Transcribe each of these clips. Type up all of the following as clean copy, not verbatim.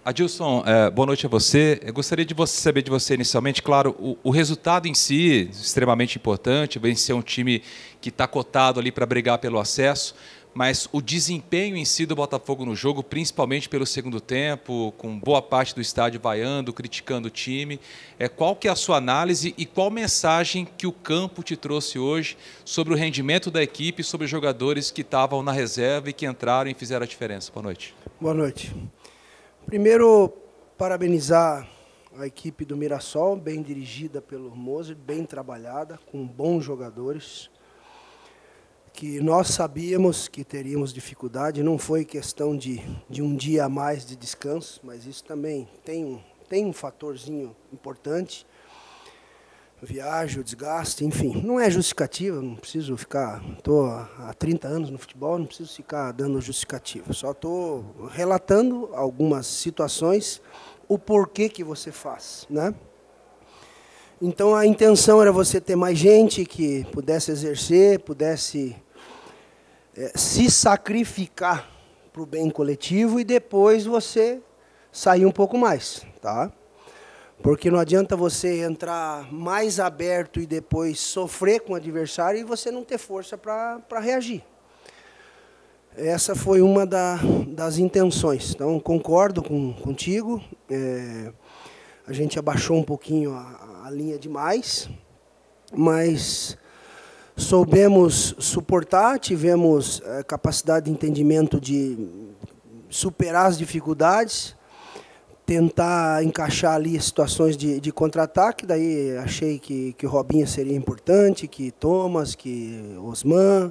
Adilson, boa noite a você. Eu gostaria de saber de você inicialmente, claro, o resultado em si, extremamente importante, vencer um time que está cotado ali para brigar pelo acesso, mas o desempenho em si do Botafogo no jogo, principalmente pelo segundo tempo, com boa parte do estádio vaiando, criticando o time, qual que é a sua análise e qual mensagem que o campo te trouxe hoje sobre o rendimento da equipe, sobre os jogadores que estavam na reserva e que entraram e fizeram a diferença? Boa noite. Boa noite. Primeiro, parabenizar a equipe do Mirassol, bem dirigida pelo Moser, bem trabalhada, com bons jogadores, que nós sabíamos que teríamos dificuldade, não foi questão de um dia a mais de descanso, mas isso também tem um fatorzinho importante, viagem, o desgaste, enfim, não é justificativa, não preciso ficar, estou há 30 anos no futebol, não preciso ficar dando justificativa, só estou relatando algumas situações, o porquê que você faz, né? Então a intenção era você ter mais gente que pudesse exercer, pudesse se sacrificar para o bem coletivo e depois você sair um pouco mais, tá? Porque não adianta você entrar mais aberto e depois sofrer com o adversário e você não ter força para reagir. Essa foi uma das intenções. Então, concordo contigo. A gente abaixou um pouquinho a linha demais, mas soubemos suportar, tivemos capacidade de entendimento de superar as dificuldades, tentar encaixar ali situações de contra-ataque, daí achei que o Robinho seria importante, que Thomas, que Osman.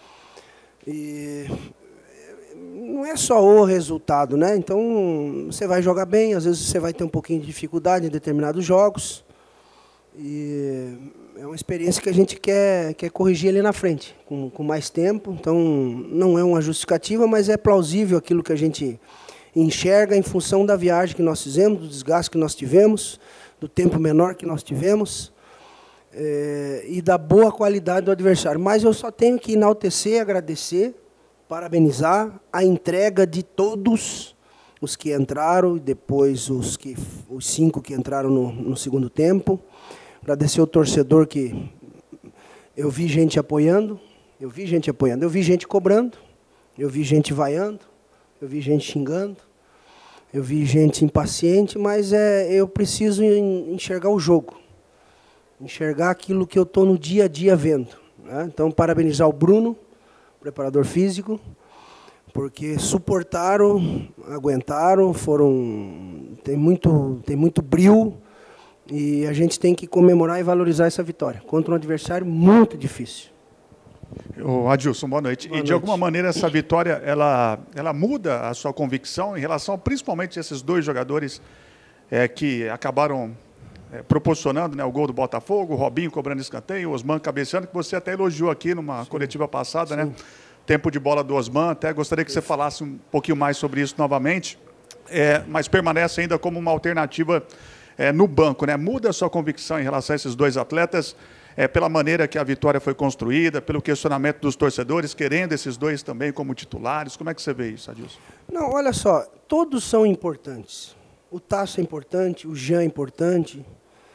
E não é só o resultado, né? Então, você vai jogar bem, às vezes você vai ter um pouquinho de dificuldade em determinados jogos. E é uma experiência que a gente quer corrigir ali na frente, com mais tempo. Então, não é uma justificativa, mas é plausível aquilo que a gente enxerga em função da viagem que nós fizemos, do desgaste que nós tivemos, do tempo menor que nós tivemos e da boa qualidade do adversário. Mas eu só tenho que enaltecer, agradecer, parabenizar a entrega de todos os que entraram e depois os 5 que entraram no segundo tempo. Agradecer ao torcedor que eu vi gente apoiando, eu vi gente cobrando, eu vi gente vaiando, eu vi gente xingando, eu vi gente impaciente, mas eu preciso enxergar o jogo, enxergar aquilo que eu estou no dia a dia vendo, né? Então, parabenizar o Bruno, preparador físico, porque suportaram, aguentaram, tem muito brio, e a gente tem que comemorar e valorizar essa vitória contra um adversário muito difícil. Adilson, boa noite. Boa noite. De alguma maneira essa vitória ela muda a sua convicção em relação principalmente a esses dois jogadores que acabaram proporcionando, né, o gol do Botafogo, o Robinho cobrando escanteio, o Osman cabeceando, que você até elogiou aqui numa coletiva passada, né? Tempo de bola do Osman, até gostaria que você falasse um pouquinho mais sobre isso novamente, mas permanece ainda como uma alternativa no banco, né? Muda a sua convicção em relação a esses dois atletas, pela maneira que a vitória foi construída, pelo questionamento dos torcedores, querendo esses dois também como titulares. Como é que você vê isso, Adilson? Não, olha só, todos são importantes. O Tasso é importante, o Jean é importante,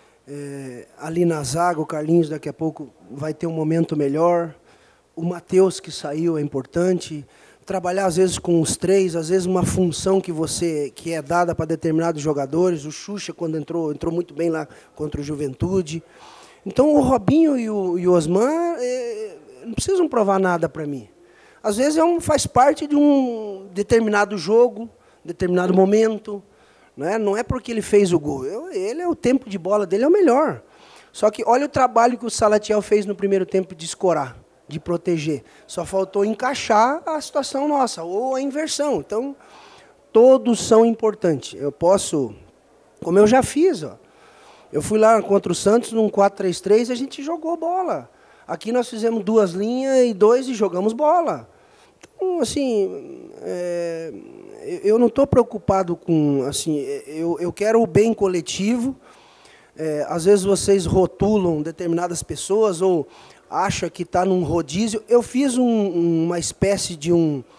ali na zaga, o Carlinhos daqui a pouco vai ter um momento melhor, o Matheus que saiu é importante, trabalhar às vezes com os três, às vezes uma função que é dada para determinados jogadores, o Xuxa quando entrou muito bem lá contra o Juventude. Então o Robinho e o Osman não precisam provar nada para mim. Às vezes faz parte de um determinado jogo, determinado momento, né? Não é porque ele fez o gol, o tempo de bola dele é o melhor. Só que olha o trabalho que o Salatiel fez no primeiro tempo de escorar, de proteger. Só faltou encaixar a situação nossa, ou a inversão. Então, todos são importantes. Eu posso, como eu já fiz, eu fui lá contra o Santos, num 4-3-3, a gente jogou bola. Aqui nós fizemos 2 linhas e 2 e jogamos bola. Então, assim, eu não estou preocupado com, assim, eu quero o bem coletivo. Às vezes vocês rotulam determinadas pessoas ou acham que está num rodízio. Eu fiz uma espécie de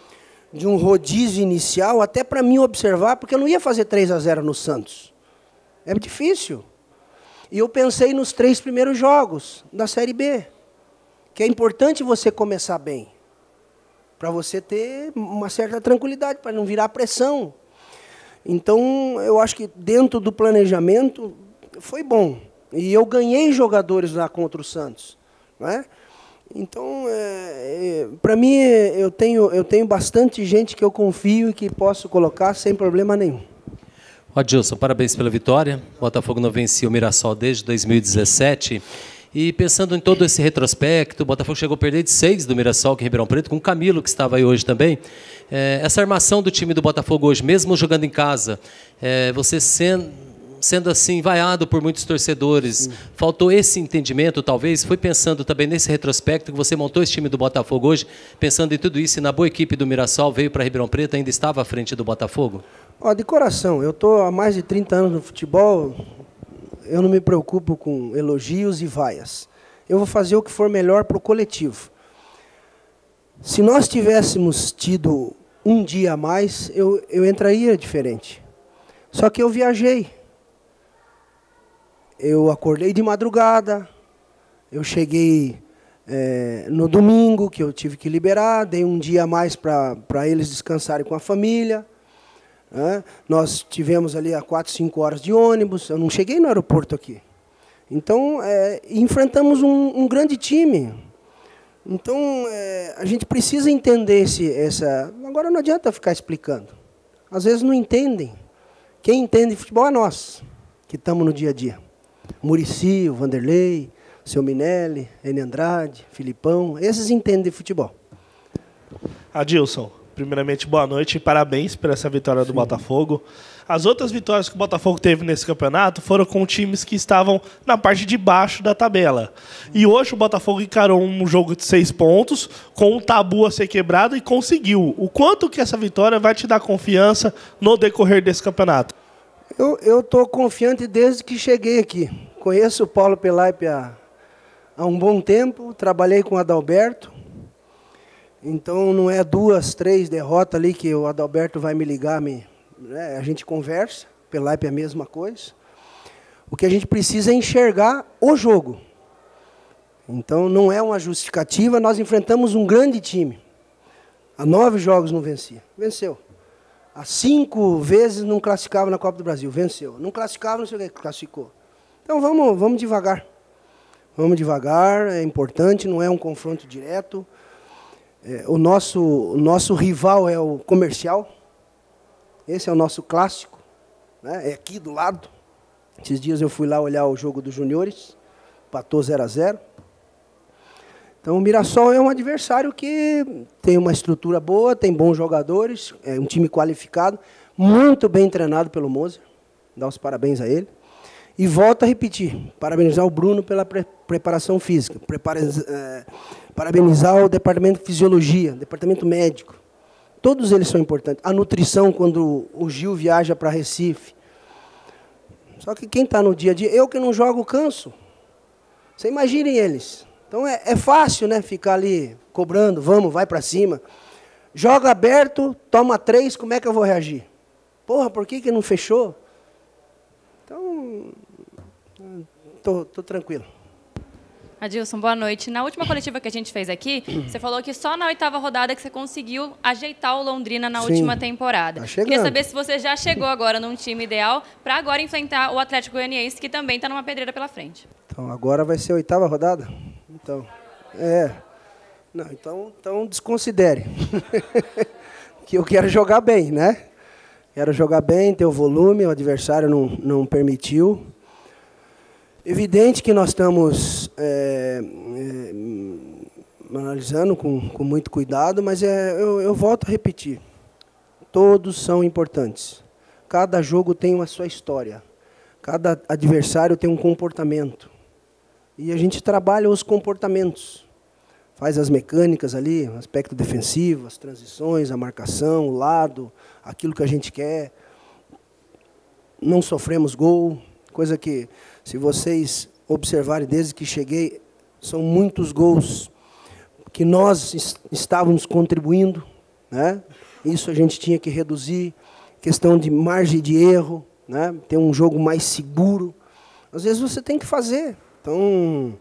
de um rodízio inicial, até para mim observar, porque eu não ia fazer 3-0 no Santos. É difícil. E eu pensei nos 3 primeiros jogos da Série B, que é importante você começar bem, para você ter uma certa tranquilidade, para não virar pressão. Então, eu acho que dentro do planejamento foi bom. E eu ganhei jogadores lá contra o Santos, não é? Então, para mim, eu tenho bastante gente que eu confio e que posso colocar sem problema nenhum. Adilson, parabéns pela vitória. O Botafogo não vencia o Mirassol desde 2017. E pensando em todo esse retrospecto, o Botafogo chegou a perder de 6 do Mirassol, que é Ribeirão Preto, com o Camilo, que estava aí hoje também. Essa armação do time do Botafogo hoje, mesmo jogando em casa, você sendo assim, vaiado por muitos torcedores, faltou esse entendimento, talvez? Foi pensando também nesse retrospecto que você montou esse time do Botafogo hoje, pensando em tudo isso, e na boa equipe do Mirassol, veio para Ribeirão Preto, ainda estava à frente do Botafogo? De coração, eu estou há mais de 30 anos no futebol, eu não me preocupo com elogios e vaias. Eu vou fazer o que for melhor para o coletivo. Se nós tivéssemos tido um dia a mais, eu entraria diferente. Só que eu viajei. Eu acordei de madrugada, eu cheguei no domingo, que eu tive que liberar, dei um dia a mais para eles descansarem com a família. Nós tivemos ali a 4, 5 horas de ônibus, eu não cheguei no aeroporto aqui. Então, enfrentamos um grande time. Então, a gente precisa entender essa... Agora não adianta ficar explicando. Às vezes não entendem. Quem entende futebol é nós, que estamos no dia a dia. Muricy, o Vanderlei, o seu Minelli, Eni Andrade, Filipão, esses entendem de futebol. Adilson, primeiramente, boa noite e parabéns por essa vitória do Botafogo. As outras vitórias que o Botafogo teve nesse campeonato foram com times que estavam na parte de baixo da tabela. E hoje o Botafogo encarou um jogo de 6 pontos, com um tabu a ser quebrado e conseguiu. O quanto que essa vitória vai te dar confiança no decorrer desse campeonato? Eu estou confiante desde que cheguei aqui. Conheço o Paulo Pelaipe há um bom tempo, trabalhei com o Adalberto. Então, não é 2, 3 derrotas ali que o Adalberto vai me ligar, a gente conversa, Pelaipe é a mesma coisa. O que a gente precisa é enxergar o jogo. Então, não é uma justificativa, nós enfrentamos um grande time. Há 9 jogos não vencia, venceu. Há 5 vezes não classificava na Copa do Brasil, venceu. Não classificava, não sei o que, classificou. Então, vamos devagar. Vamos devagar, é importante, não é um confronto direto. O nosso rival é o Comercial. Esse é o nosso clássico, né? É aqui do lado. Esses dias eu fui lá olhar o jogo dos juniores, empatou 0-0. Então o Mirassol é um adversário que tem uma estrutura boa, tem bons jogadores, é um time qualificado, muito bem treinado pelo Moser. Dá os parabéns a ele. E volto a repetir, parabenizar o Bruno pela preparação física, parabenizar o departamento de fisiologia, departamento médico. Todos eles são importantes. A nutrição, quando o Gil viaja para Recife. Só que quem está no dia a dia, eu que não jogo, canso. Você imaginem eles. Então é fácil, né, ficar ali cobrando, vamos, vai para cima. Joga aberto, toma 3, como é que eu vou reagir? Porra, por que não fechou? Então, tô tranquilo. Adilson, boa noite. Na última coletiva que a gente fez aqui, você falou que só na 8ª rodada que você conseguiu ajeitar o Londrina na última temporada. Tá chegando. Queria saber se você já chegou agora num time ideal para agora enfrentar o Atlético Goianiense, que também está numa pedreira pela frente. Então, agora vai ser a 8ª rodada? Então, Não, então desconsidere. Que eu quero jogar bem, né? Quero jogar bem, ter o volume, o adversário não permitiu. Evidente que nós estamos analisando com muito cuidado, mas eu volto a repetir. Todos são importantes. Cada jogo tem a sua história. Cada adversário tem um comportamento. E a gente trabalha os comportamentos. Faz as mecânicas ali, o aspecto defensivo, as transições, a marcação, o lado, aquilo que a gente quer. Não sofremos gol, coisa que, se vocês observarem desde que cheguei, são muitos gols que nós estávamos contribuindo. né? Isso a gente tinha que reduzir, questão de margem de erro, né? Ter um jogo mais seguro. Às vezes você tem que fazer. Então,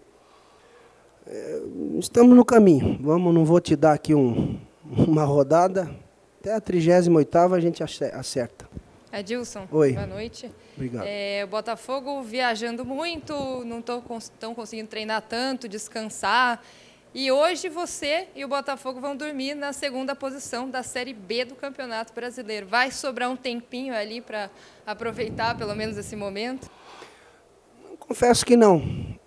estamos no caminho. Não vou te dar aqui uma rodada. Até a 38ª a gente acerta. Adilson, oi. Boa noite. Obrigado. O Botafogo viajando muito, não estão conseguindo treinar tanto, descansar. E hoje você e o Botafogo vão dormir na 2ª posição da Série B do Campeonato Brasileiro. Vai sobrar um tempinho ali para aproveitar pelo menos esse momento? Confesso que não.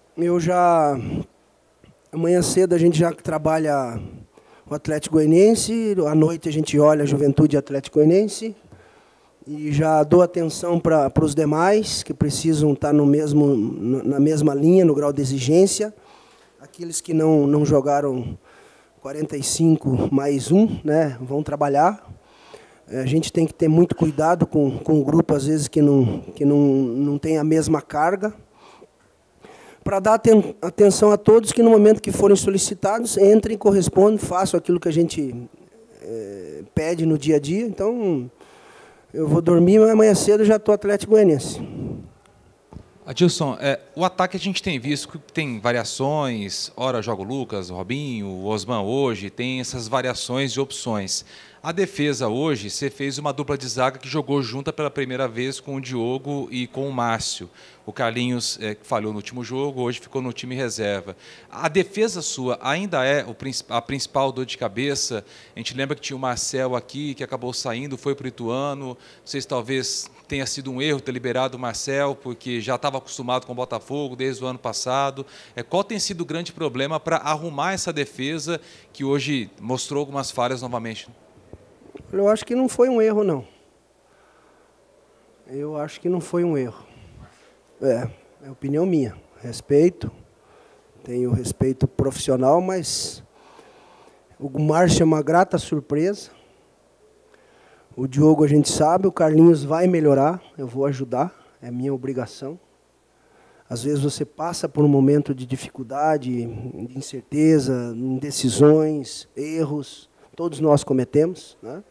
Amanhã cedo a gente já trabalha o Atlético Goianiense, à noite a gente olha a Juventude Atlético Goianiense e já dou atenção para os demais que precisam estar na mesma linha, no grau de exigência. Aqueles que não jogaram 45 mais 1, né, vão trabalhar. A gente tem que ter muito cuidado com o grupo, às vezes, que não tem a mesma carga, para dar atenção a todos que, no momento que forem solicitados, entrem, correspondam, façam aquilo que a gente pede no dia a dia. Então, eu vou dormir, mas amanhã cedo já estou Atlético Goianiense. Adilson, o ataque a gente tem visto que tem variações, ora joga o Lucas, o Robinho, o Osman hoje, tem essas variações de opções. A defesa hoje, você fez uma dupla de zaga que jogou junta pela primeira vez com o Diogo e com o Márcio. O Carlinhos falhou no último jogo, hoje ficou no time reserva. A defesa sua ainda é a principal dor de cabeça? A gente lembra que tinha o Marcel aqui, que acabou saindo, foi para o Ituano. Vocês talvez tenha sido um erro ter liberado o Marcel, porque já estava acostumado com o Botafogo desde o ano passado. Qual tem sido o grande problema para arrumar essa defesa que hoje mostrou algumas falhas novamente? Eu acho que não foi um erro, não. Eu acho que não foi um erro. É opinião minha. Respeito, tenho respeito profissional, mas o Márcio é uma grata surpresa. O Diogo a gente sabe, o Carlinhos vai melhorar, eu vou ajudar, é minha obrigação. Às vezes você passa por um momento de dificuldade, de incerteza, indecisões, erros, todos nós cometemos, né?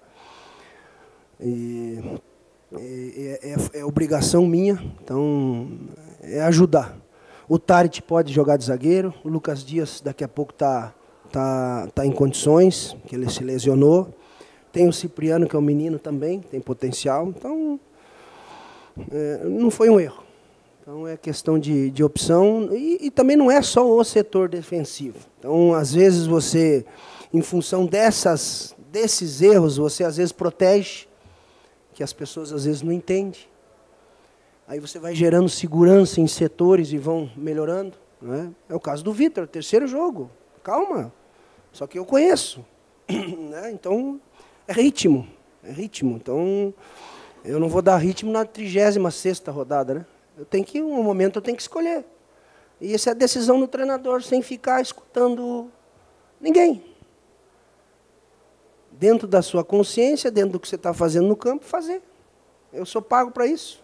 É obrigação minha, então é ajudar. O Tarit pode jogar de zagueiro, o Lucas Dias daqui a pouco tá em condições, que ele se lesionou. Tem o Cipriano, que é um menino também, tem potencial. Então, não foi um erro. Então, é questão de opção. E também não é só o setor defensivo. Então, às vezes, você, em função desses erros, você às vezes protege, que as pessoas às vezes não entendem. Aí você vai gerando segurança em setores e vão melhorando, né? É o caso do Vitor, 3º jogo. Calma, só que eu conheço. Né? Então, é ritmo. Então, eu não vou dar ritmo na 36ª rodada, né? Um momento eu tenho que escolher. E essa é a decisão do treinador, sem ficar escutando ninguém. Dentro da sua consciência, dentro do que você está fazendo no campo, fazer. Eu sou pago para isso.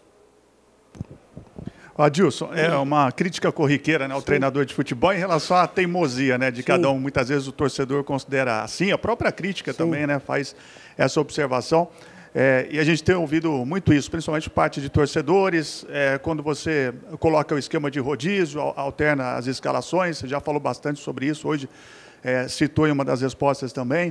Adilson, é uma crítica corriqueira, né, ao treinador de futebol em relação à teimosia, né, de cada um. Muitas vezes o torcedor considera assim, a própria crítica também, né, faz essa observação. E a gente tem ouvido muito isso, principalmente parte de torcedores, quando você coloca o esquema de rodízio, alterna as escalações, você já falou bastante sobre isso hoje, citou em uma das respostas também.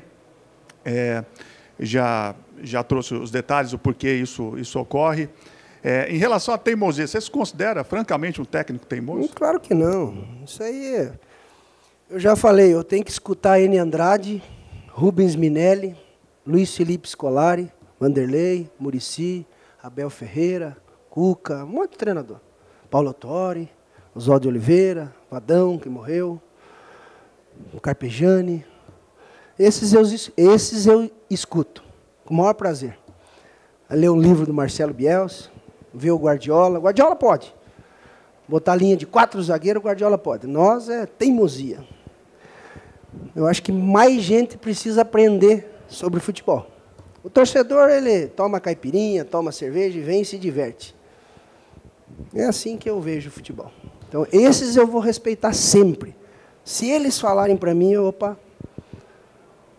Já trouxe os detalhes do porquê isso ocorre. Em relação à teimosia, você se considera, francamente, um técnico teimoso? Claro que não. Isso aí, eu já falei, eu tenho que escutar Eni Andrade, Rubens Minelli, Luiz Felipe Scolari, Vanderlei, Muricy, Abel Ferreira, Cuca, um monte de treinador. Paulo Autori, Oswaldo Oliveira, Vadão, que morreu, o Carpegiani. Esses eu escuto, com o maior prazer. Ler um livro do Marcelo Bielsa, ver o Guardiola. Guardiola pode. Botar a linha de 4 zagueiros, o Guardiola pode. Nós é teimosia. Eu acho que mais gente precisa aprender sobre futebol. O torcedor, ele toma caipirinha, toma cerveja e vem e se diverte. É assim que eu vejo o futebol. Então, esses eu vou respeitar sempre. Se eles falarem para mim, opa...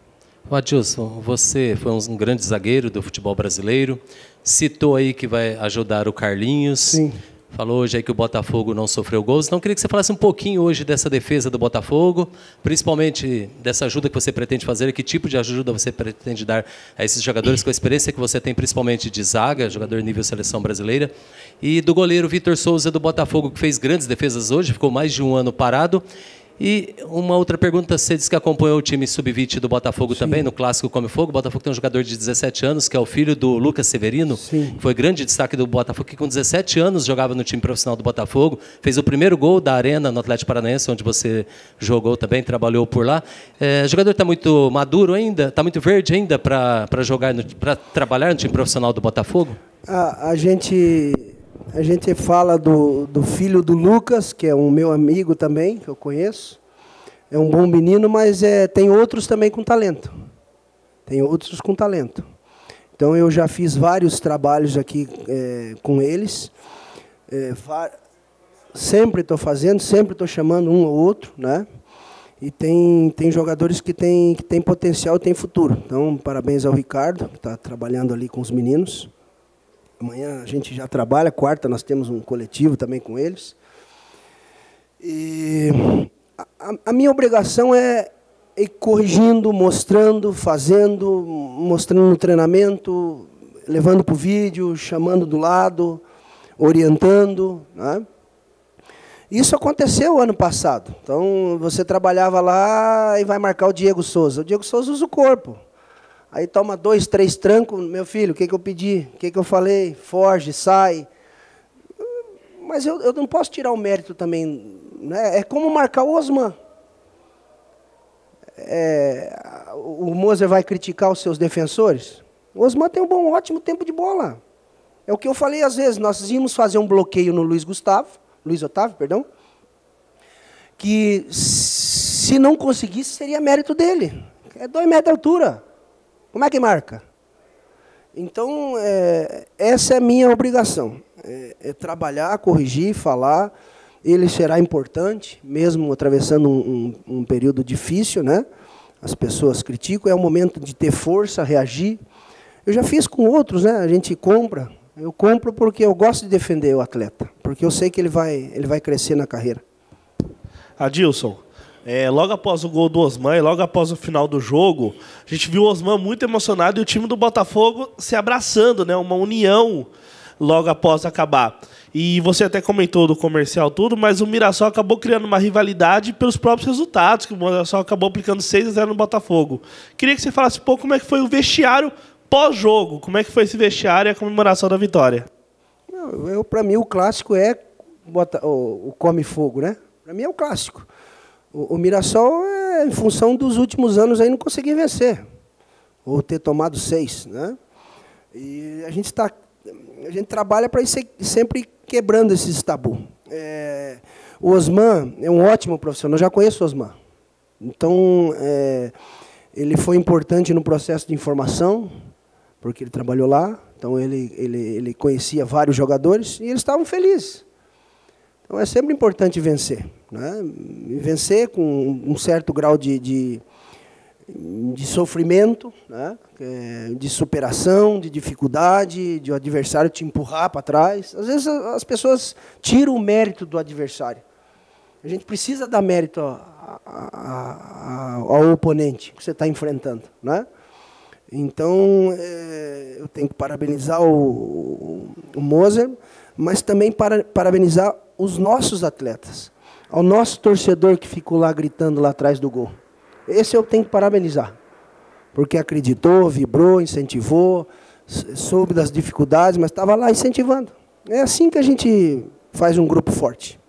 Adilson, você foi um grande zagueiro do futebol brasileiro, citou aí que vai ajudar o Carlinhos. Sim. Falou hoje aí que o Botafogo não sofreu gols. Então, eu queria que você falasse um pouquinho hoje dessa defesa do Botafogo, principalmente dessa ajuda que você pretende fazer, que tipo de ajuda você pretende dar a esses jogadores com a experiência que você tem, principalmente de zaga, jogador nível seleção brasileira, e do goleiro Vitor Souza do Botafogo, que fez grandes defesas hoje, ficou mais de um ano parado. E uma outra pergunta, você disse que acompanhou o time sub-20 do Botafogo. Sim. Também, no Clássico Come Fogo. O Botafogo tem um jogador de 17 anos, que é o filho do Lucas Severino. Sim. Foi grande destaque do Botafogo, que com 17 anos jogava no time profissional do Botafogo. Fez o primeiro gol da Arena no Atlético Paranaense, onde você jogou também, trabalhou por lá. O jogador está muito maduro ainda? Está muito verde ainda para trabalhar no time profissional do Botafogo? A gente fala do filho do Lucas, que é um meu amigo também, que eu conheço. É um bom menino, mas tem outros também com talento. Tem outros com talento. Então, eu já fiz vários trabalhos aqui com eles. Sempre estou fazendo, sempre estou chamando um ou outro, né? E tem jogadores que têm potencial e têm futuro. Então, parabéns ao Ricardo, que está trabalhando ali com os meninos. Amanhã a gente já trabalha, quarta nós temos um coletivo também com eles. E a minha obrigação é ir corrigindo, mostrando, fazendo, mostrando no treinamento, levando para o vídeo, chamando do lado, orientando, né? Isso aconteceu ano passado. Então, você trabalhava lá e vai marcar o Diego Souza. O Diego Souza usa o corpo. Aí toma 2, 3 trancos, meu filho, o que eu pedi? O que eu falei? Foge, sai. Mas eu não posso tirar o mérito também, né? É como marcar o Osman. O Moser vai criticar os seus defensores? O Osman tem um ótimo tempo de bola. É o que eu falei às vezes, nós íamos fazer um bloqueio no Luiz Otávio, que se não conseguisse, seria mérito dele. É 2 metros de altura. Como é que marca? Então, essa é a minha obrigação. É trabalhar, corrigir, falar. Ele será importante, mesmo atravessando um período difícil, né? As pessoas criticam, é o momento de ter força, reagir. Eu já fiz com outros, né? A gente compra. Eu compro porque eu gosto de defender o atleta, porque eu sei que ele vai crescer na carreira. Adilson, logo após o gol do Osman, logo após o final do jogo, a gente viu o Osman muito emocionado e o time do Botafogo se abraçando, né? Uma união logo após acabar. E você até comentou do comercial tudo, mas o Mirassol acabou criando uma rivalidade pelos próprios resultados, que o Mirassol acabou aplicando 6-0 no Botafogo. Queria que você falasse um pouco como é que foi o vestiário pós-jogo, como é que foi esse vestiário e a comemoração da vitória. Para mim, o clássico é o Come Fogo, né? Para mim é o clássico. O Mirassol, em função dos últimos anos, aí não conseguia vencer, ou ter tomado 6, né? E a gente trabalha para ir sempre quebrando esses tabus. O Osman é um ótimo profissional, eu já conheço o Osman. Então, ele foi importante no processo de informação, porque ele trabalhou lá, então ele conhecia vários jogadores, e eles estavam felizes. Então, é sempre importante vencer, né? E vencer com um certo grau de sofrimento, né? De superação, de dificuldade, de o adversário te empurrar para trás. Às vezes as pessoas tiram o mérito do adversário. A gente precisa dar mérito ao oponente que você está enfrentando, né? Então, eu tenho que parabenizar o Moser, mas também parabenizar os nossos atletas, ao nosso torcedor que ficou lá gritando lá atrás do gol. Esse eu tenho que parabenizar, porque acreditou, vibrou, incentivou, soube das dificuldades, mas estava lá incentivando. É assim que a gente faz um grupo forte.